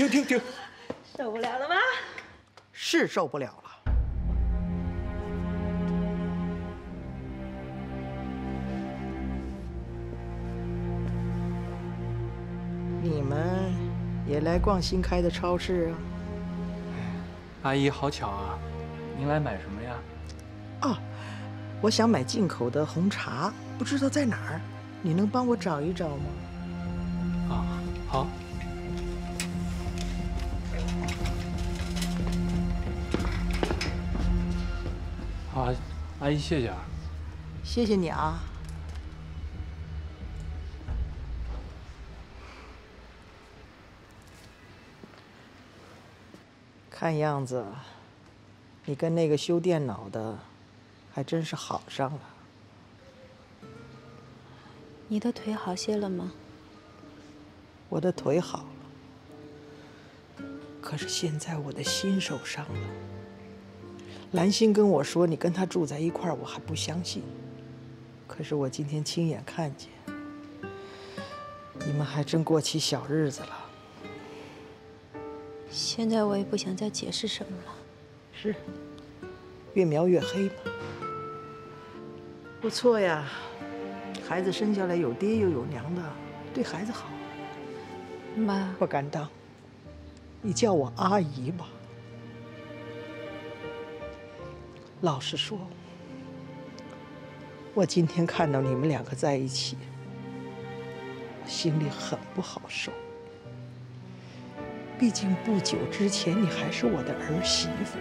停！ 受不了了吗？ 是受不了了。你们也来逛新开的超市啊？ 阿姨，好巧啊！您来买什么呀？ 哦，我想买进口的红茶，不知道在哪儿，你能帮我找一找吗？ 啊，好。好，阿姨，谢谢啊。 谢谢你啊。看样子，你跟那个修电脑的，还真是好上了。 你的腿好些了吗？ 我的腿好了，可是现在我的心受伤了。兰心跟我说你跟他住在一块儿，我还不相信。可是我今天亲眼看见，你们还真过起小日子了。 现在我也不想再解释什么了。 是，越描越黑嘛。不错呀，孩子生下来有爹又有娘的，对孩子好。 妈， 不敢当，你叫我阿姨吧。老实说，我今天看到你们两个在一起，我心里很不好受。毕竟不久之前你还是我的儿媳妇。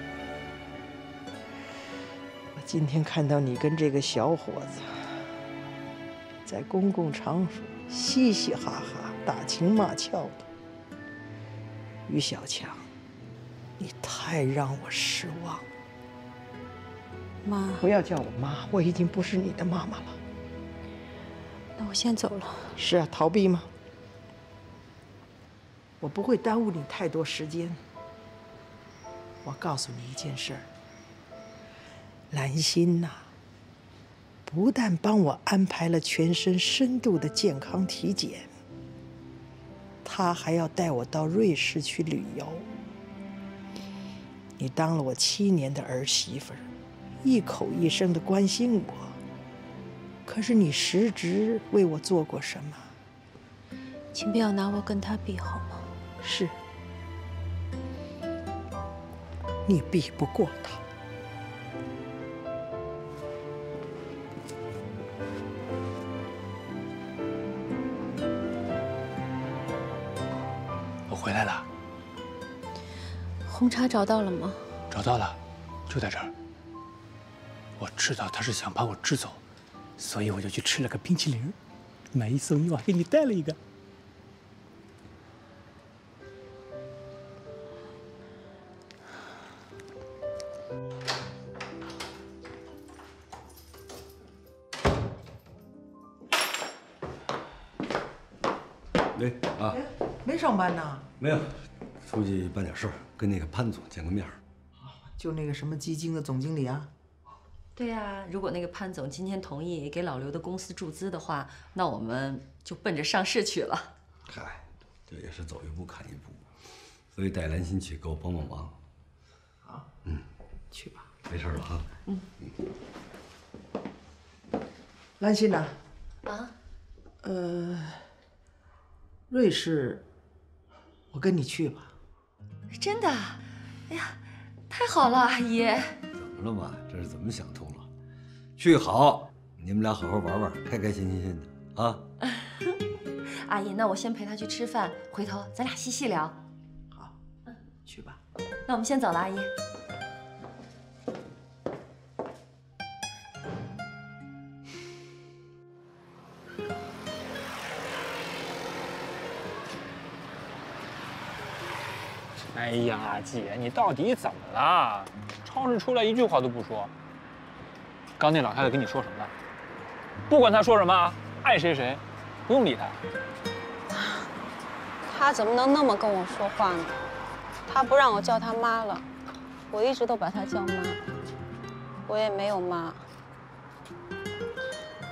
我今天看到你跟这个小伙子在公共场所嘻嘻哈哈、打情骂俏的，于小强，你太让我失望了。 妈， 不要叫我妈，我已经不是你的妈妈了。 那我先走了。 是啊，逃避吗？我不会耽误你太多时间。我告诉你一件事儿，兰心呐，不但帮我安排了全身深度的健康体检，她还要带我到瑞士去旅游。你当了我7年的儿媳妇儿，一口一声的关心我，可是你实质为我做过什么？ 请不要拿我跟他比好吗？ 是，你比不过他。 我回来了。 红茶找到了吗？ 找到了，就在这儿。我知道他是想把我支走，所以我就去吃了个冰淇淋，买一送一，我还给你带了一个。 喂啊， 没上班呢？ 没有，出去办点事儿，跟那个潘总见个面。 就那个什么基金的总经理啊？ 对呀，如果那个潘总今天同意给老刘的公司注资的话，那我们就奔着上市去了。 嗨，这也是走一步看一步，所以带兰心去给我帮帮忙。 好，去吧。 没事了哈。 兰心呐， 啊？ 瑞士，我跟你去吧。 真的？哎呀，太好了，阿姨。 怎么了嘛？这是怎么想通了？去好，你们俩好好玩玩，开开心心的啊。 阿姨，那我先陪他去吃饭，回头咱俩细细聊。 好，去吧。 那我们先走了，阿姨。 哎呀，姐，你到底怎么了？超市出来一句话都不说。刚那老太太跟你说什么了？不管她说什么，爱谁谁，不用理她。 他怎么能那么跟我说话呢？他不让我叫他妈了，我一直都把他叫妈，我也没有妈。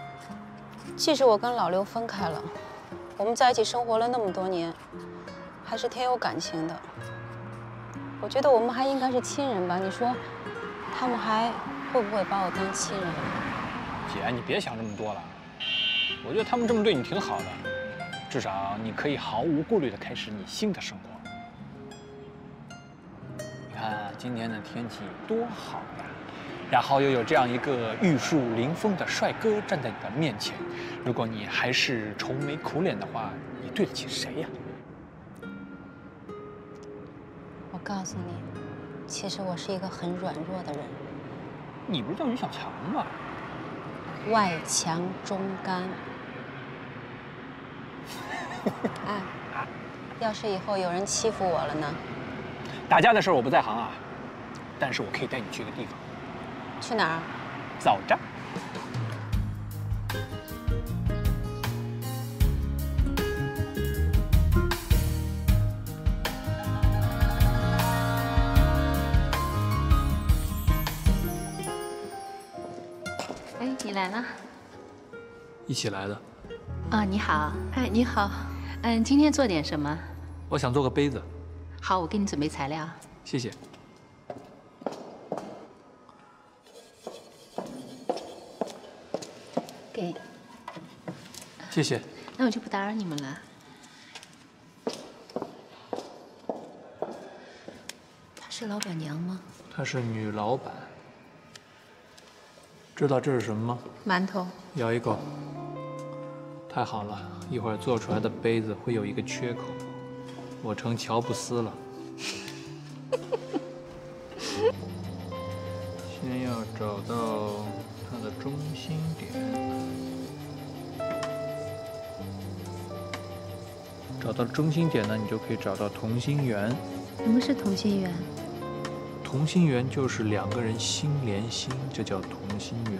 即使我跟老刘分开了，我们在一起生活了那么多年， 还是挺有感情的。我觉得我们还应该是亲人吧？你说，他们还会不会把我当亲人？ 姐，你别想这么多了。我觉得他们这么对你挺好的，至少你可以毫无顾虑地开始你新的生活。你看今天的天气多好呀，然后又有这样一个玉树临风的帅哥站在你的面前，如果你还是愁眉苦脸的话，你对得起谁呀？ 我告诉你，其实我是一个很软弱的人。 你不是叫于小强吗？ 外强中干。哎，要是以后有人欺负我了呢？ 打架的事我不在行啊，但是我可以带你去一个地方。 去哪儿？ 枣站。 哎，你来了。 一起来的。 啊，你好。哎，你好。今天做点什么？ 我想做个杯子。 好，我给你准备材料。 谢谢。 给。 谢谢。 那我就不打扰你们了。她是老板娘吗？ 她是女老板。知道这是什么吗？ 馒头。 咬一口。太好了，一会儿做出来的杯子会有一个缺口，我成乔布斯了。先要找到它的中心点，找到中心点呢，你就可以找到同心圆。 什么是同心圆？ 同心圆就是两个人心连心，这叫同心圆。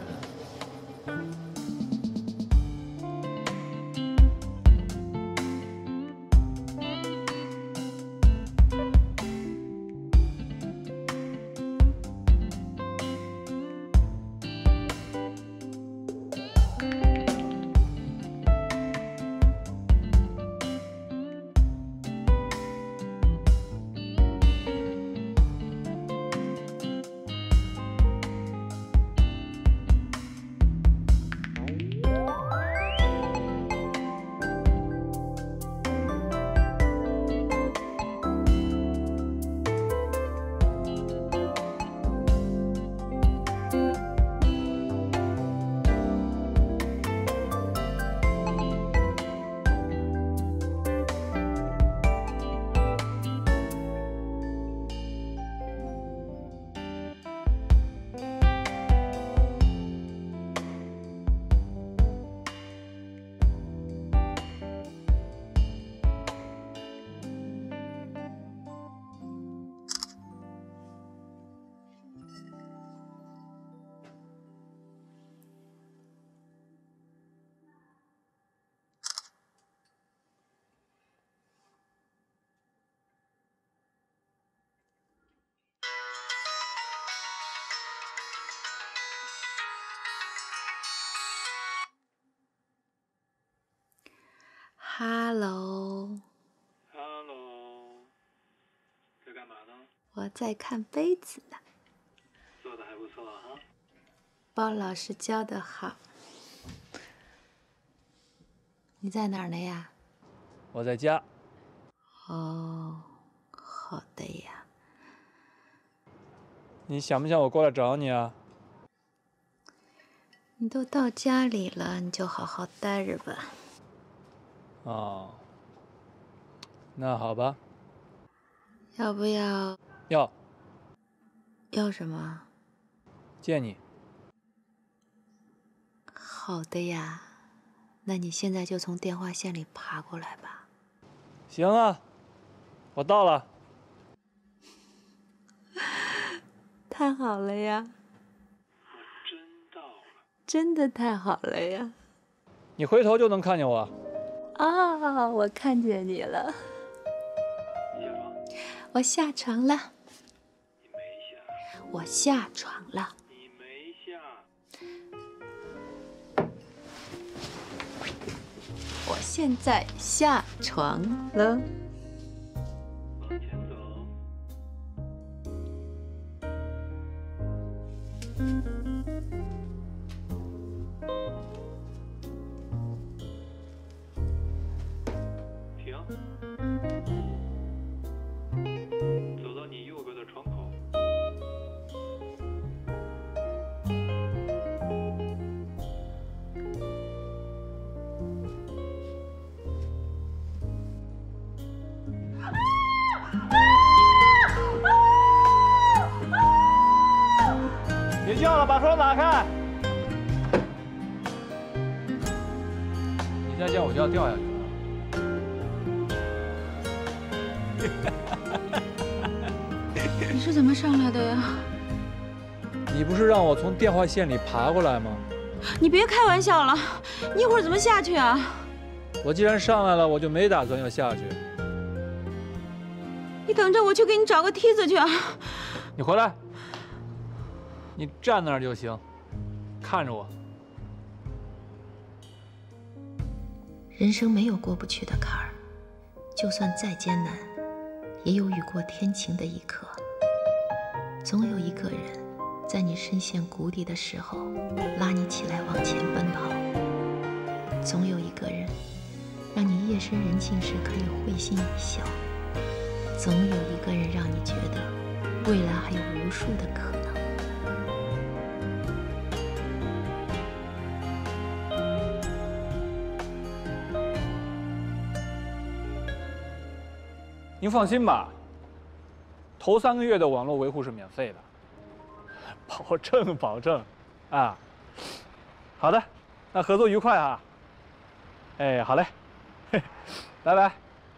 Hello， 在干嘛呢？ 我在看杯子呢。 做的还不错哈。 包老师教的好。你在哪儿呢呀？ 我在家。 哦，好的呀。 你想不想我过来找你啊？ 你都到家里了，你就好好待着吧。 哦，那好吧。 要不要？ 要。 要什么？ 见你。 好的呀，那你现在就从电话线里爬过来吧。 行啊，我到了。 太好了呀！ 我真到了。 真的太好了呀！ 你回头就能看见我。 啊，我看见你了。我下床了。 你没下。 我下床了。 你没下。 我现在下床了。 往哪看？你再这样我就要掉下去了。 你是怎么上来的呀？ 你不是让我从电话线里爬过来吗？ 你别开玩笑了，你一会儿怎么下去啊？ 我既然上来了，我就没打算要下去。 你等着，我去给你找个梯子去啊！ 你回来，你站那儿就行，看着我。 人生没有过不去的坎儿，就算再艰难，也有雨过天晴的一刻。总有一个人，在你深陷谷底的时候，拉你起来往前奔跑。总有一个人，让你夜深人静时可以会心一笑。总有一个人，让你觉得未来还有无数的可能。 您放心吧，头3个月的网络维护是免费的，保证，啊，好的，那合作愉快啊，哎，好嘞，嘿，拜拜。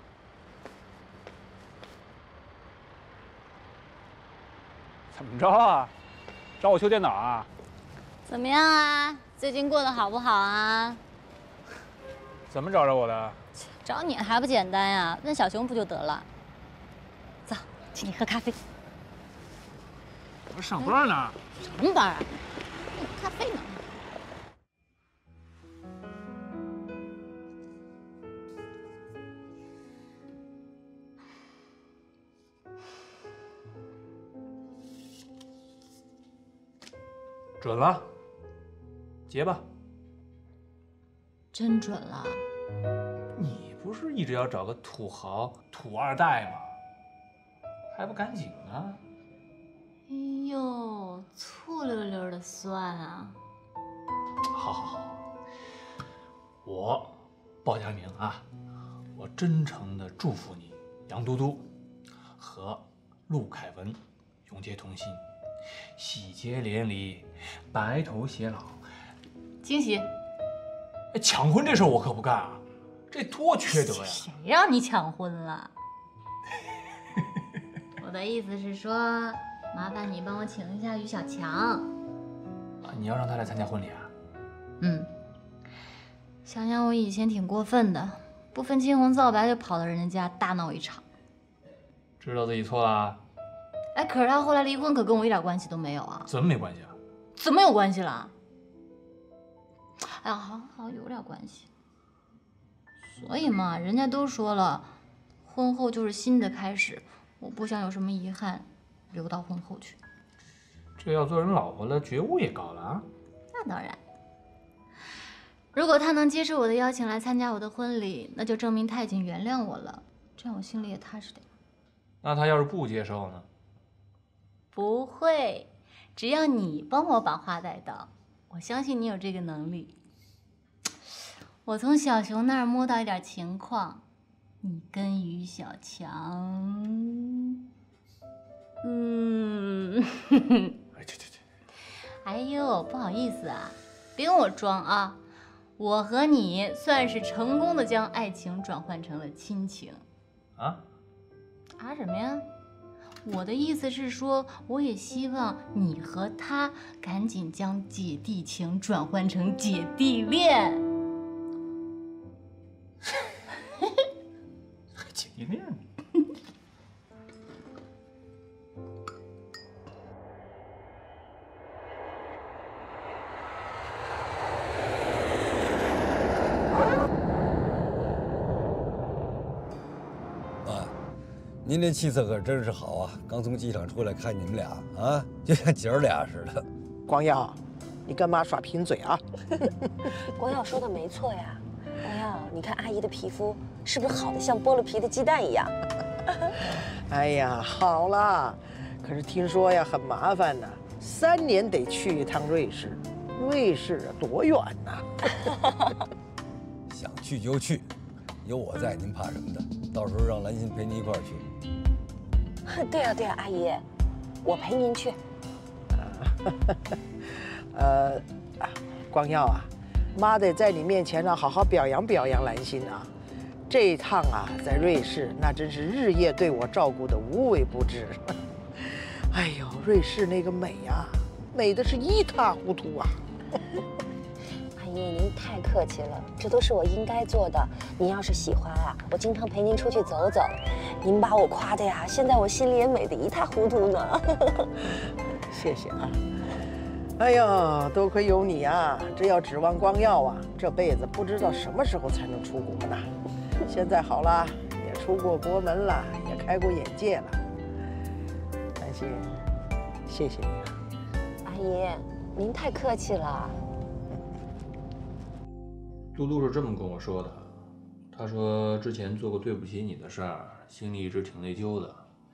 怎么着啊？找我修电脑啊？ 怎么样啊？最近过得好不好啊？ 怎么找着我的？ 找你还不简单呀？问小熊不就得了？走，请你喝咖啡。 我上班呢。 什么班啊？咖啡呢？ 准了，结吧。 真准了。 你不是一直要找个土豪、土二代吗？还不赶紧呢？ 哎呦，醋溜溜的酸啊！ 好，我鲍佳明啊，我真诚的祝福你，杨嘟嘟和陆凯文永结同心，喜结连理，白头偕老。 惊喜！ 哎，抢婚这事我可不干啊，这多缺德呀！ 谁让你抢婚了？我的意思是说，麻烦你帮我请一下于小强。 啊，你要让他来参加婚礼啊？ 想想我以前挺过分的，不分青红皂白就跑到人家家大闹一场。 知道自己错了？ 哎，可是他后来离婚，可跟我一点关系都没有啊。 怎么没关系啊？ 怎么有关系了？哎呀，好，有点关系。所以嘛，人家都说了，婚后就是新的开始，我不想有什么遗憾，留到婚后去。 这要做人老婆了，觉悟也高了啊。 那当然。如果他能接受我的邀请来参加我的婚礼，那就证明他已经原谅我了，这样我心里也踏实点。 那他要是不接受呢？ 不会，只要你帮我把话带到，我相信你有这个能力。我从小熊那儿摸到一点情况，你跟于小强，哎呦，不好意思啊，别跟我装啊，我和你算是成功的将爱情转换成了亲情。 啊什么呀？我的意思是说，我也希望你和他赶紧将姐弟情转换成姐弟恋。 姐弟恋。 您这气色可真是好啊！刚从机场出来看你们俩啊，就像姐儿俩似的。 光耀，你干嘛耍贫嘴啊？ 光耀说的没错呀。光耀，你看阿姨的皮肤是不是好的像剥了皮的鸡蛋一样？ 哎呀，好了，可是听说呀很麻烦呢，3年得去一趟瑞士。瑞士啊，多远呐！ 想去就去，有我在，您怕什么的？到时候让兰心陪您一块儿去。 对啊，阿姨，我陪您去。 光耀啊，妈得在你面前呢好好表扬表扬兰心啊。这一趟啊，在瑞士那真是日夜对我照顾的无微不至。哎呦，瑞士那个美呀，美的是一塌糊涂啊！ 阿姨，您太客气了，这都是我应该做的。您要是喜欢啊，我经常陪您出去走走。您把我夸的呀，现在我心里也美得一塌糊涂呢。 谢谢啊。哎呀，多亏有你啊！这要指望光耀啊，这辈子不知道什么时候才能出国呢。现在好了，也出过国门了，也开过眼界了。兰心，谢谢你啊！ 阿姨，您太客气了。 嘟嘟是这么跟我说的，他说之前做过对不起你的事儿，心里一直挺内疚的。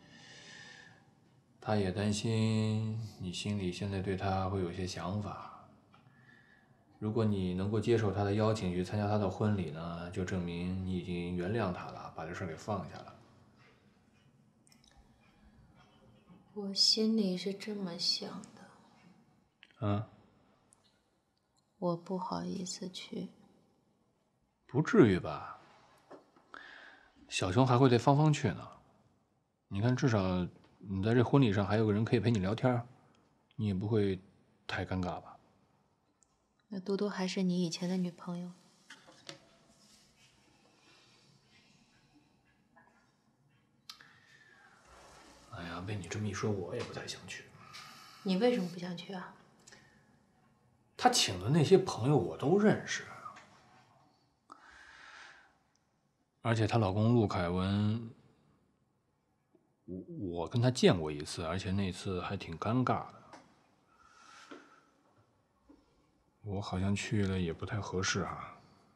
他也担心你心里现在对他会有些想法。如果你能够接受他的邀请去参加他的婚礼呢，就证明你已经原谅他了，把这事儿给放下了。 我心里是这么想的。 嗯？ 我不好意思去。 不至于吧？小熊还会带芳芳去呢。你看，至少你在这婚礼上还有个人可以陪你聊天，你也不会太尴尬吧？ 那多多还是你以前的女朋友。 哎呀，被你这么一说，我也不太想去。 你为什么不想去啊？ 他请的那些朋友我都认识，而且她老公陆凯文，我跟他见过一次，而且那次还挺尴尬的。我好像去了也不太合适啊。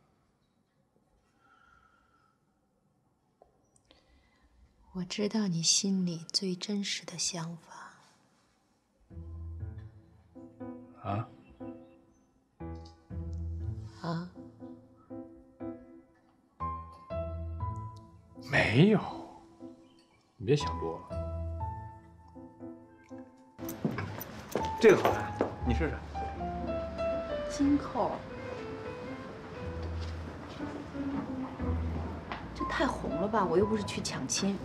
我知道你心里最真实的想法。 啊？ 啊？ 没有，你别想多了。这个好看，你试试。 金扣，这太红了吧？我又不是去抢亲。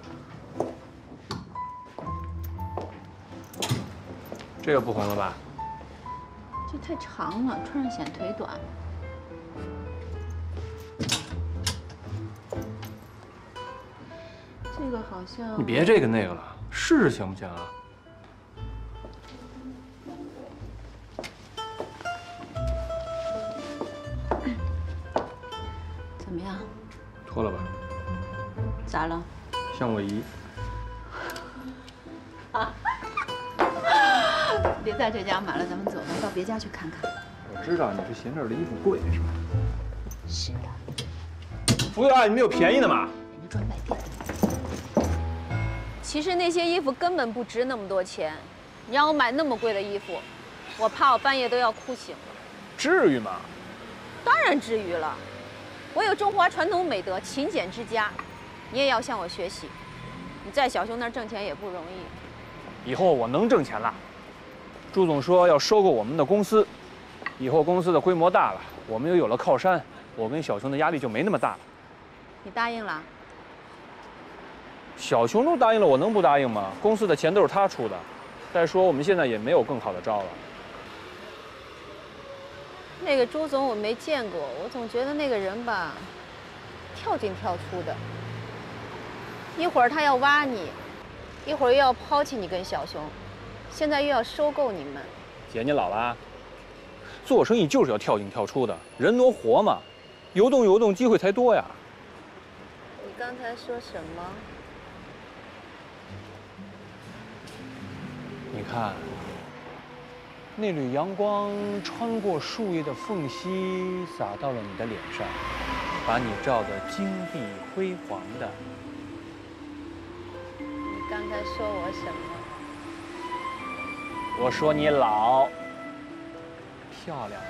这个不红了吧？ 这太长了，穿上显腿短。这个好像…… 你别这个那个了，试试行不行啊？ 怎么样？ 脱了吧。 咋了？ 像我姨。 别在这家买了，咱们走吧，到别家去看看。 我知道你是嫌这儿的衣服贵是吧？ 是的。 服务员，你们有便宜的吗？ 人家专卖店。 其实那些衣服根本不值那么多钱，你让我买那么贵的衣服，我怕我半夜都要哭醒了。 至于吗？ 当然至于了，我有中华传统美德，勤俭之家，你也要向我学习。你在小熊那儿挣钱也不容易。 以后我能挣钱了。朱总说要收购我们的公司，以后公司的规模大了，我们又有了靠山，我跟小熊的压力就没那么大了。 你答应了？ 小熊都答应了，我能不答应吗？公司的钱都是他出的。再说我们现在也没有更好的招了。 那个朱总我没见过，我总觉得那个人吧，跳进跳出的。一会儿他要挖你，一会儿又要抛弃你跟小熊，现在又要收购你们。 姐，你老了，做生意就是要跳进跳出的，人挪活嘛，游动游动，机会才多呀。 你刚才说什么？ 你看，那缕阳光穿过树叶的缝隙，洒到了你的脸上，把你照得金碧辉煌的。 你刚才说我什么？ 我说你老，漂亮。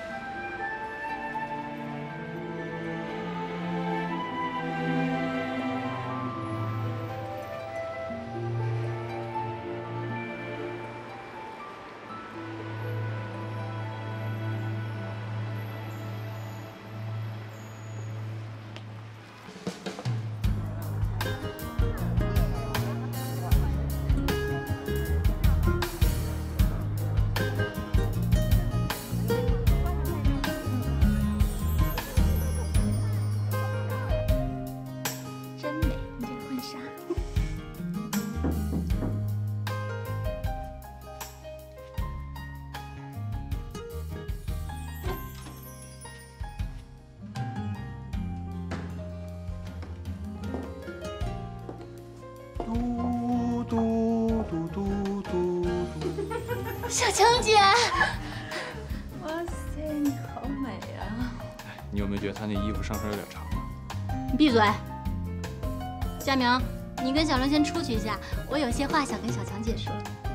小强姐， 哇塞，你好美啊！ 你有没有觉得她那衣服上身有点长啊？ 你闭嘴！佳明，你跟小伦先出去一下，我有些话想跟小强姐说。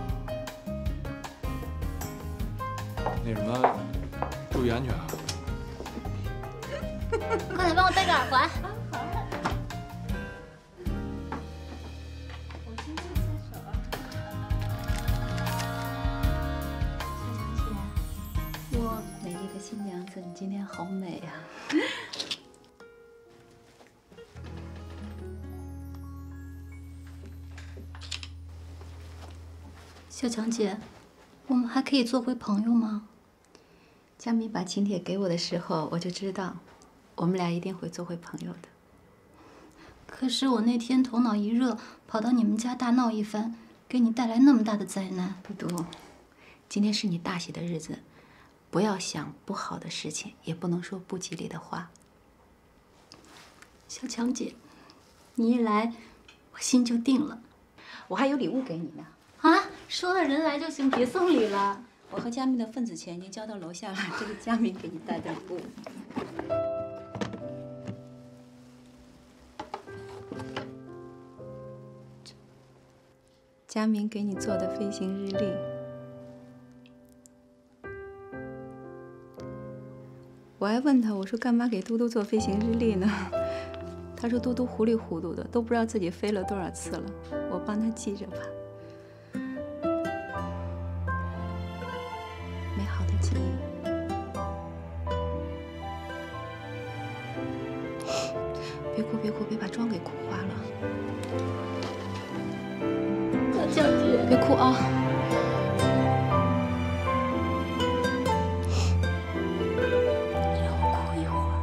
那什么，注意安全啊！ 快点帮我戴个耳环。 我美丽的新娘子，你今天好美呀！ 小强姐，我们还可以做回朋友吗？ 佳明把请帖给我的时候，我就知道，我们俩一定会做回朋友的。 可是我那天头脑一热，跑到你们家大闹一番，给你带来那么大的灾难。 嘟嘟，今天是你大喜的日子，不要想不好的事情，也不能说不吉利的话。 小强姐，你一来，我心就定了。 我还有礼物给你呢。 啊，说了人来就行，别送礼了。 我和佳明的份子钱已经交到楼下了，这是佳明给你带的礼物。佳明给你做的飞行日历。我还问他，我说干嘛给嘟嘟做飞行日历呢？他说嘟嘟糊里糊涂的，都不知道自己飞了多少次了，我帮他记着吧。美好的记忆。别哭，别哭，别把妆给哭花了。 小强姐， 别哭啊！让我哭一会儿。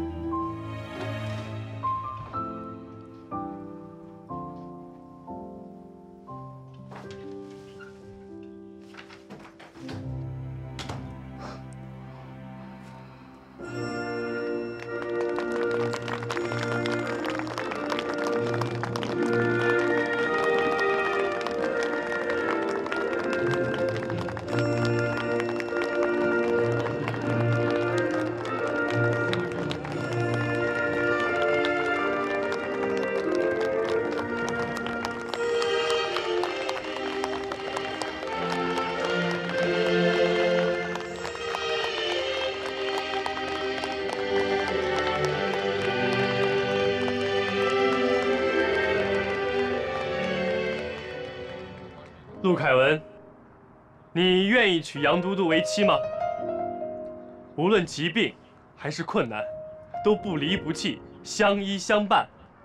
陆凯文，你愿意娶杨都督为妻吗？无论疾病还是困难，都不离不弃，相依相伴。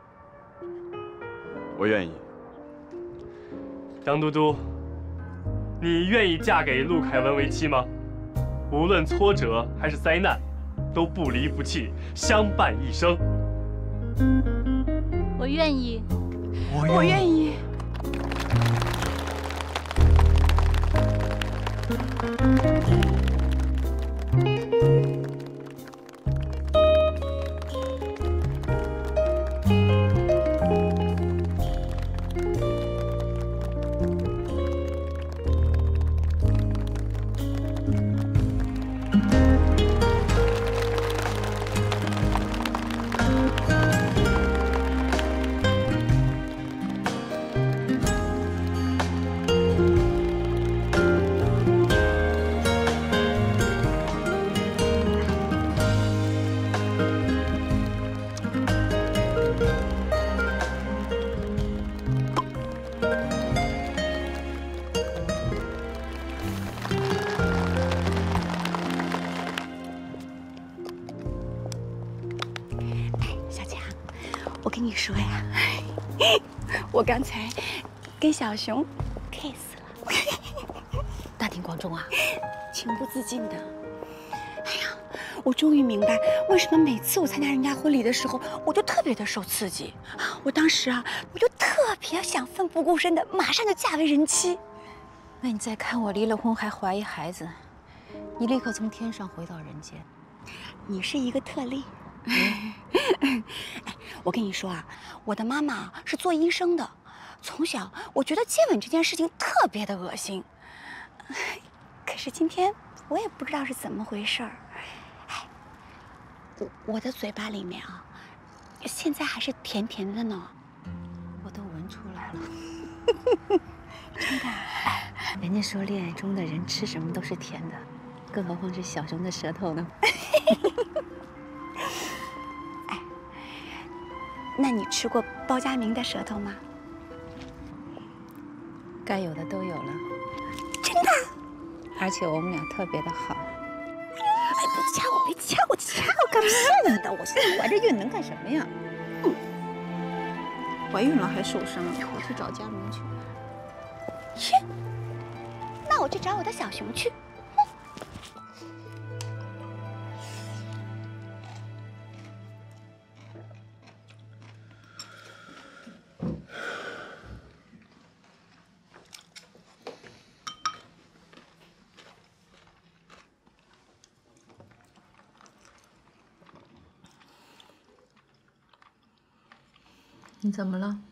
我愿意。 杨都督，你愿意嫁给陆凯文为妻吗？无论挫折还是灾难，都不离不弃，相伴一生。 我愿意。 我愿意。 我跟你说呀，我刚才跟小熊 kiss 了， 大庭广众啊， 情不自禁的。哎呀，我终于明白为什么每次我参加人家婚礼的时候，我就特别的受刺激。我当时啊，我就特别想奋不顾身的马上就嫁为人妻。 那你再看我离了婚还怀一孩子，你立刻从天上回到人间。 你是一个特例。哎，我跟你说啊，我的妈妈是做医生的，从小我觉得接吻这件事情特别的恶心。 可是今天我也不知道是怎么回事儿，哎，我的嘴巴里面啊，现在还是甜甜的呢，我都闻出来了。真的，人家说恋爱中的人吃什么都是甜的，更何况是小熊的舌头呢？哎，那你吃过包佳明的舌头吗？ 该有的都有了， 真的。 而且我们俩特别的好。 哎，别掐我，别掐我，掐我干嘛呢？我现在怀着孕能干什么呀？ 怀孕了还受伤，我去找佳明去。 去，那我去找我的小熊去。 你怎么了？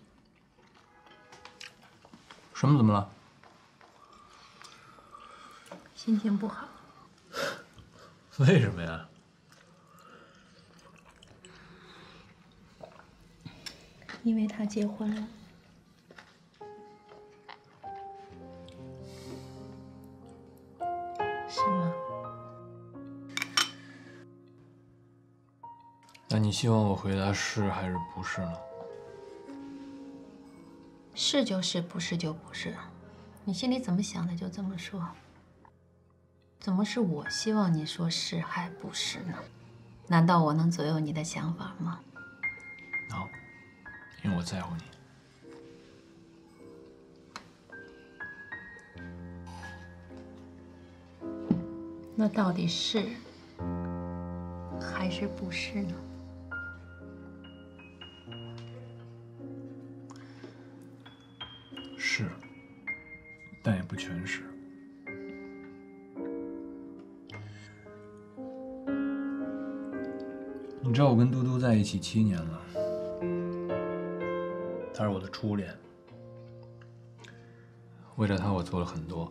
什么怎么了？ 心情不好。 为什么呀？ 因为他结婚了。是吗？ 那你希望我回答是还是不是呢？ 是就是，不是就不是。你心里怎么想的就这么说。怎么是我希望你说是还不是呢？难道我能左右你的想法吗？ 能，因为我在乎你。 那到底是还是不是呢？ 是，但也不全是。你知道我跟嘟嘟在一起7年了，他是我的初恋，为了他我做了很多。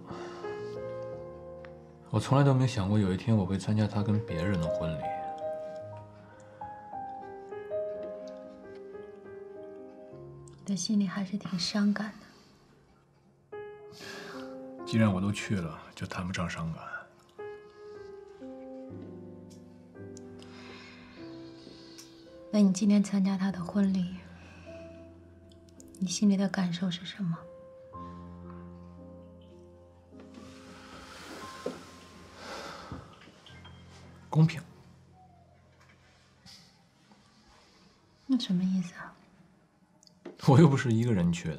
我从来都没想过有一天我会参加他跟别人的婚礼。 但心里还是挺伤感的。 既然我都去了，就谈不上伤感。 那你今天参加他的婚礼，你心里的感受是什么？ 公平。 那什么意思啊？ 我又不是一个人去的。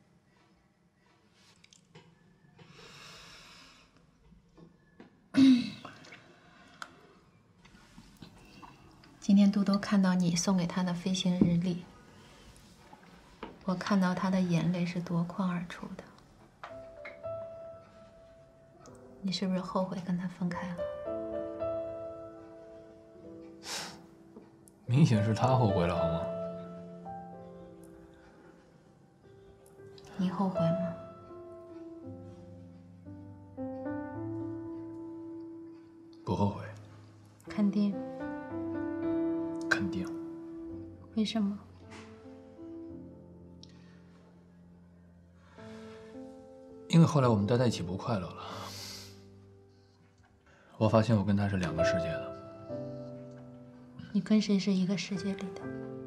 今天嘟嘟看到你送给他的飞行日历，我看到他的眼泪是夺眶而出的。你是不是后悔跟他分开了？ 明显是他后悔了，好吗？ 你后悔吗？ 不后悔。 肯定。 肯定。 为什么？ 因为后来我们待在一起不快乐了。我发现我跟他是2个世界的。 你跟谁是一个世界里的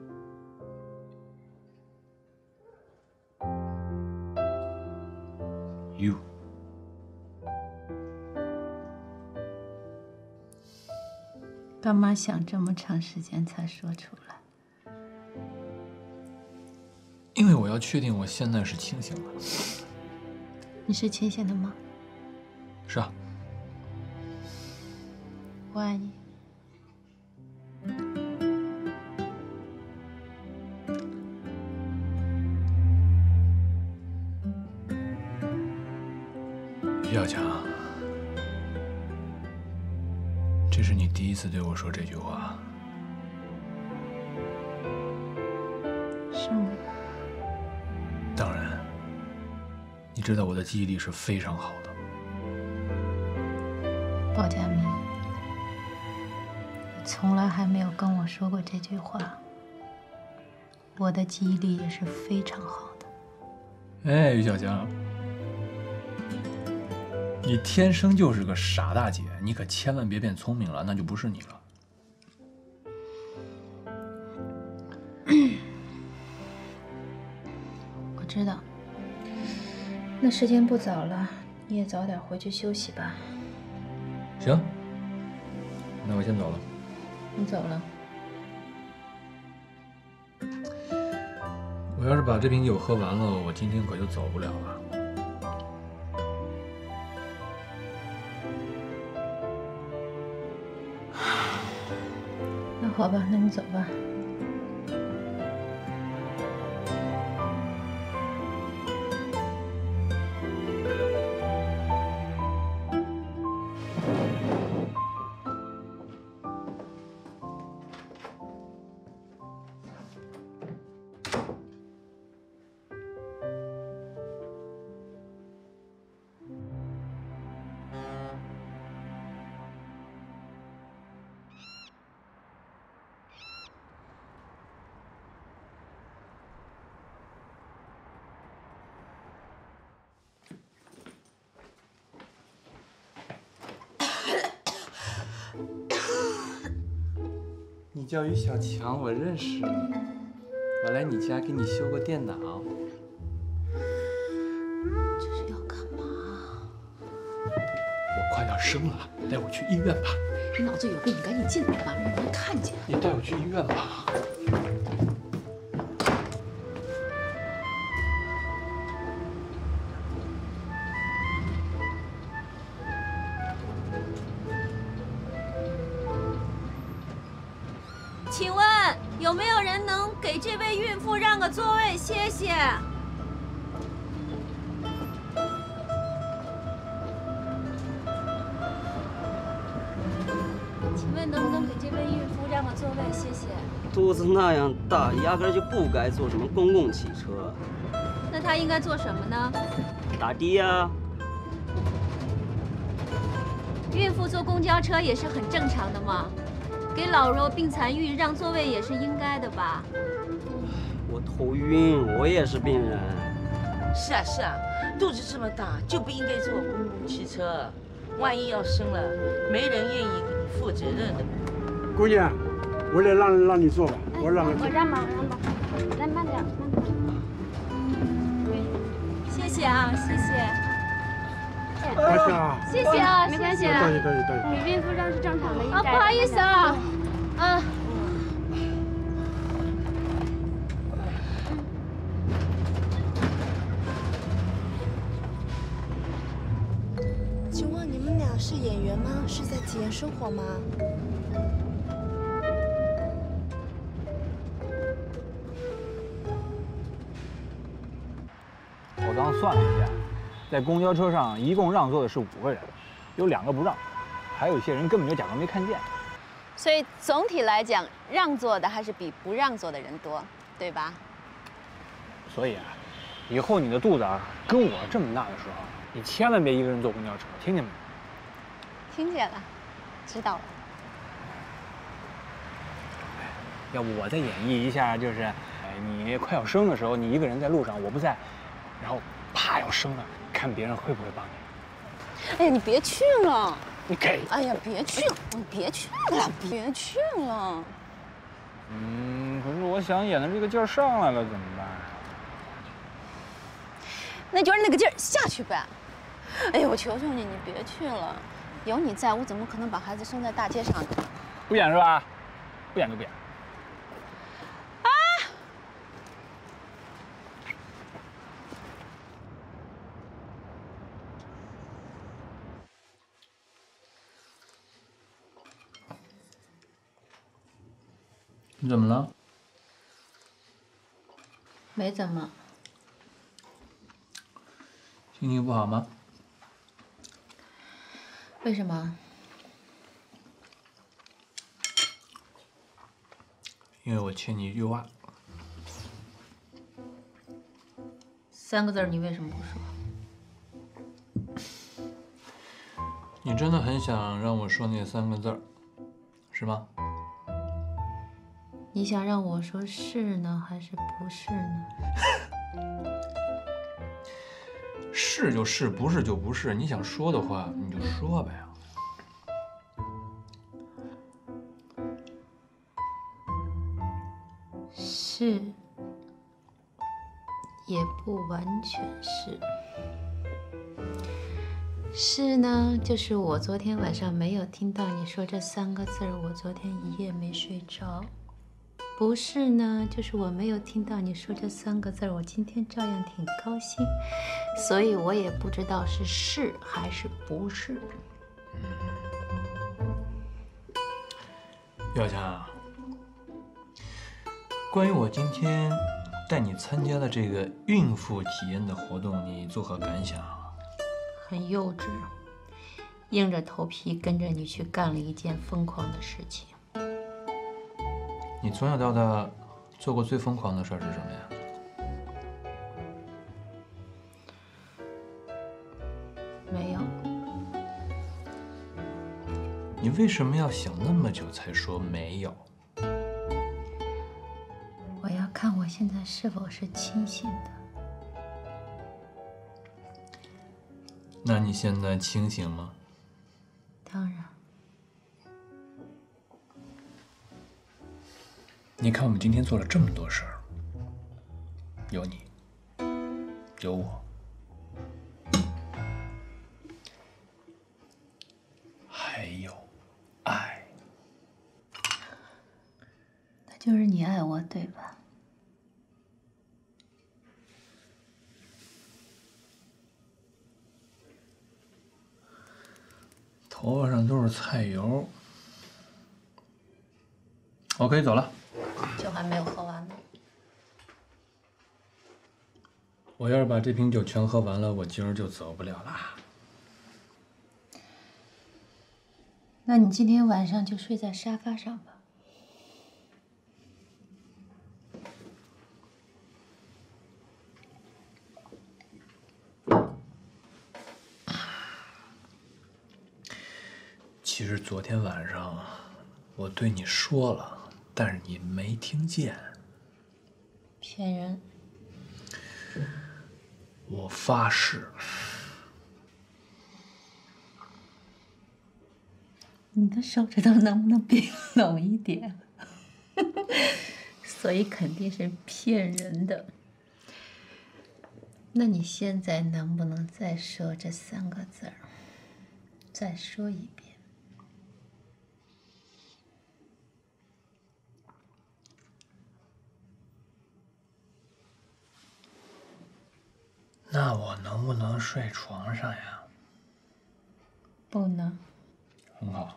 ？You。 干嘛想这么长时间才说出来？ 因为我要确定我现在是清醒的。 你是清醒的吗？ 是啊。 我爱你。 于小强，这是你第一次对我说这句话。 是吗？ 当然，你知道我的记忆力是非常好的。 鲍佳明，你从来还没有跟我说过这句话，我的记忆力也是非常好的。 哎，于小江，你天生就是个傻大姐，你可千万别变聪明了，那就不是你了。 我知道。那时间不早了，你也早点回去休息吧。 行，那我先走了。 你走了。 我要是把这瓶酒喝完了，我今天可就走不了了。 那好吧，那你走吧。 你叫于小强，我认识你。我来你家给你修个电脑。 这是要干嘛？ 我快要生了，带我去医院吧。 你脑子有病，你赶紧进来吧，让人看见。 你带我去医院吧。 请问有没有人能给这位孕妇让个座位？谢谢。请问能不能给这位孕妇让个座位？谢谢。 肚子那样大，压根就不该坐什么公共汽车。 那她应该做什么呢？ 打的呀。 孕妇坐公交车也是很正常的嘛。给老弱病残孕让座位也是应该的吧？ 我头晕，我也是病人。 是啊是啊，肚子这么大就不应该坐公共汽车，万一要生了，没人愿意给你负责任的。 姑娘，我来让你坐吧，我让你坐。 我让吧，来慢点，慢点。谢谢啊，谢谢。 没事啊， 谢谢啊，没关系。 对。 女孕妇让是正常的。啊，不好意思啊，啊。 请问你们俩是演员吗？是在体验生活吗？ 我刚算了一下。在公交车上，一共让座的是5个人，有2个不让，还有一些人根本就假装没看见。 所以总体来讲，让座的还是比不让座的人多，对吧？ 所以啊，以后你的肚子啊跟我这么大的时候，你千万别一个人坐公交车，听见没？ 听见了，知道了。 要不我再演绎一下，就是，你快要生的时候，你一个人在路上，我不在，然后啪要生了。看别人会不会帮你？ 哎呀，你别去了！ 你给！ 哎呀，别去了！你别去了！别去了！ 可是我想演的这个劲儿上来了，怎么办？ 那就让那个劲儿下去呗！哎呀，我求求你，你别去了！有你在，我怎么可能把孩子生在大街上呢？ 不演是吧？不演就不演。 啊！ 你怎么了？ 没怎么。 心情不好吗？ 为什么？ 因为我欠你一句话。 3个字你为什么不说？ 你真的很想让我说那3个字儿，是吗？ 你想让我说是呢，还是不是呢？ 是就是，不是就不是。你想说的话，你就说呗。 是，也不完全是。是呢，就是我昨天晚上没有听到你说这3个字儿，我昨天一夜没睡着。不是呢，就是我没有听到你说这3个字儿，我今天照样挺高兴。所以我也不知道是还是不是。 耀强，关于我今天带你参加的这个孕妇体验的活动，你作何感想？ 很幼稚，硬着头皮跟着你去干了一件疯狂的事情。 你从小到大做过最疯狂的事儿是什么呀？ 没有。 你为什么要想那么久才说没有？ 我要看我现在是否是清醒的。 那你现在清醒吗？ 当然。 你看，我们今天做了这么多事儿，有你，有我，还有爱。 那就是你爱我，对吧？ 头发上都是菜油，我可以走了。 酒还没有喝完呢。 我要是把这瓶酒全喝完了，我今儿就走不了了。 那你今天晚上就睡在沙发上吧。 其实昨天晚上我对你说了，但是你没听见。 骗人！ 我发誓。 你的手指头能不能冰冷一点？所以肯定是骗人的。那你现在能不能再说这3个字儿？再说一遍。 那我能不能睡床上呀？ 不能。 很好。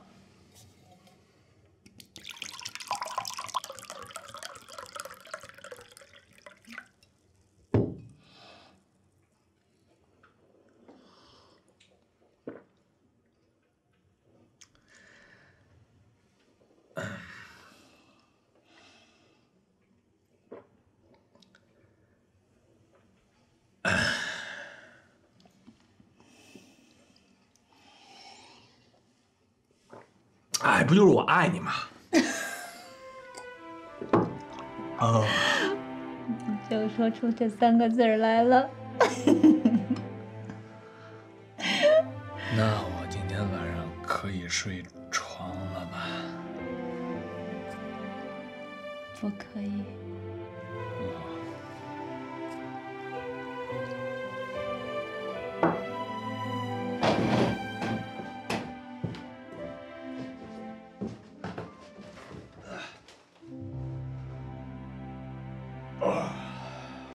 哎，不就是我爱你吗？哦， 你就说出这3个字儿来了。 那我今天晚上可以睡床了吧？ 不可以。